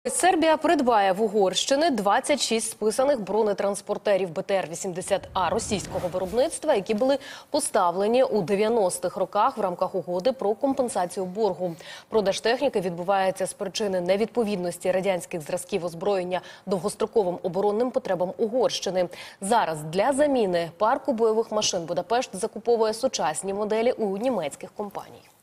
Сербія придбає в Угорщини 26 списаних бронетранспортерів БТР-80А російського виробництва, які були поставлені у 90-х роках в рамках угоди про компенсацію боргу. Продаж техніки відбувається з причини невідповідності радянських зразків озброєння довгостроковим оборонним потребам Угорщини. Зараз для заміни парку бойових машин Будапешт закуповує сучасні моделі у німецьких компаній.